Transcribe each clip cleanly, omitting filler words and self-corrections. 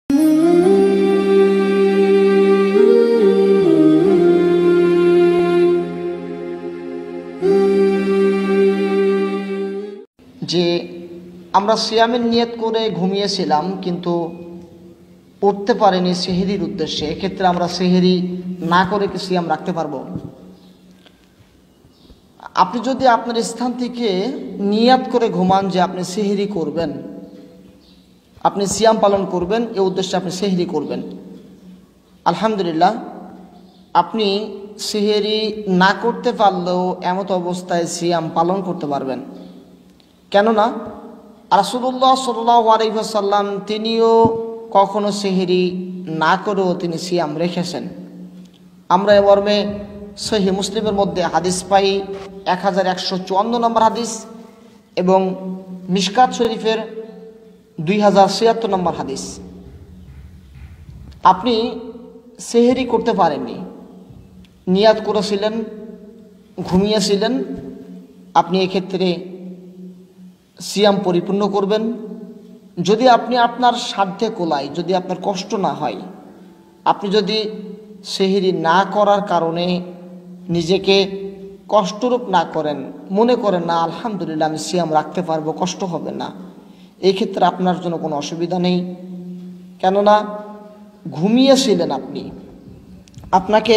যে আমরা সিয়ামের নিয়ত করে ঘুমিয়েছিলাম কিন্তু উঠতে পারিনি সেহরির উদ্দেশ্যে, এক্ষেত্রে আমরা সেহরি না করে কি সিয়াম রাখতে পারবো? আপনি যদি আপনার স্থান থেকে নিয়াত করে ঘুমান যে আপনি সেহরি করবেন, আপনি সিয়াম পালন করবেন, এই উদ্দেশ্যে আপনি সেহরি করবেন, আলহামদুলিল্লাহ আপনি সেহরি না করতে পারলেও এমত অবস্থায় সিয়াম পালন করতে পারবেন। কেননা রাসূলুল্লাহ সাল্লাল্লাহু আলাইহি ওয়াসাল্লাম তিনিও কখনো সেহরি না করেও তিনি সিয়াম রেখেছেন। আমরা এ মর্মে সহিহ মুসলিমের মধ্যে হাদিস পাই 1154 নম্বর হাদিস এবং মিশকাত শরীফের 2076 নম্বর হাদিস। আপনি সেহরি করতে পারেননি, নিয়াত করেছিলেন, ঘুমিয়েছিলেন, আপনি এক্ষেত্রে সিয়াম পরিপূর্ণ করবেন। যদি আপনি আপনার সাধ্যে কোলায়, যদি আপনার কষ্ট না হয়, আপনি যদি সেহরি না করার কারণে নিজেকে কষ্টরূপ না করেন, মনে করেন না আলহামদুলিল্লাহ আমি সিয়াম রাখতে পারবো, কষ্ট হবে না, এই ক্ষেত্রে আপনার জন্য কোনো অসুবিধা নেই। কেননা ঘুমিয়েছিলেন আপনি, আপনাকে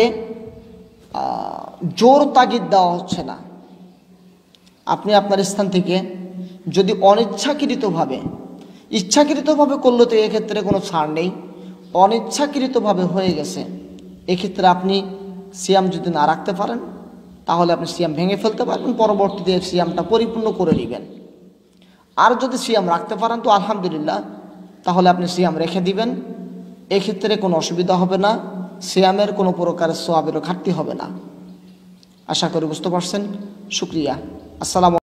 জোর তাগিদ দেওয়া হচ্ছে না। আপনি আপনার স্থান থেকে যদি অনিচ্ছাকৃতভাবে, ইচ্ছাকৃতভাবে করলে তো এক্ষেত্রে কোনো ছাড় নেই, অনিচ্ছাকৃতভাবে হয়ে গেছে, এক্ষেত্রে আপনি সিয়াম যদি না রাখতে পারেন তাহলে আপনি সিয়াম ভেঙে ফেলতে পারবেন, পরবর্তীতে সিয়ামটা পরিপূর্ণ করে নেবেন। আর যদি সিয়াম রাখতে পারেন তো আলহামদুলিল্লাহ, তাহলে আপনি সিয়াম রেখে দিবেন, এক্ষেত্রে কোনো অসুবিধা হবে না, সিয়ামের কোনো প্রকারের সওয়াবেরও ঘাটতি হবে না। আশা করি বুঝতে পারছেন। শুকরিয়া। আসসালামু